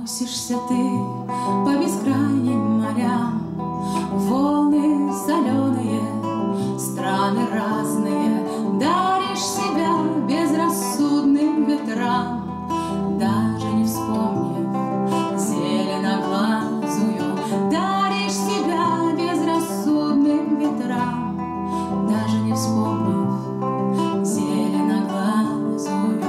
Носишься ты по бескрайним морям, волны соленые, страны разные, даришь себя безрассудным ветрам, даже не вспомнив зеленоглазую, даришь себя безрассудным ветрам, даже не вспомнив зеленоглазую.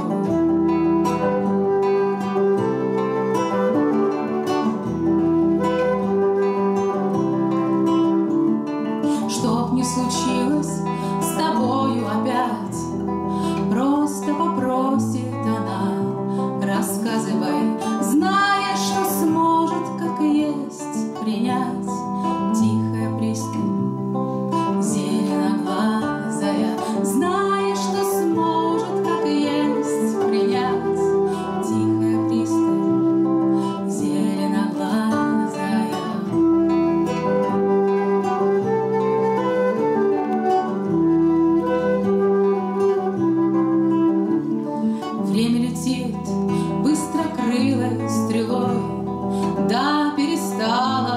Чтоб не случилось с тобою опять, просто попросит она: рассказывай, зная, что сможет, как есть, принять. Тихая пристань, зеленоглазая, зная, что сможет, как есть, принять. Тихая пристань, зеленоглазая. Время летит быстрокрылой стрелой, да, перестала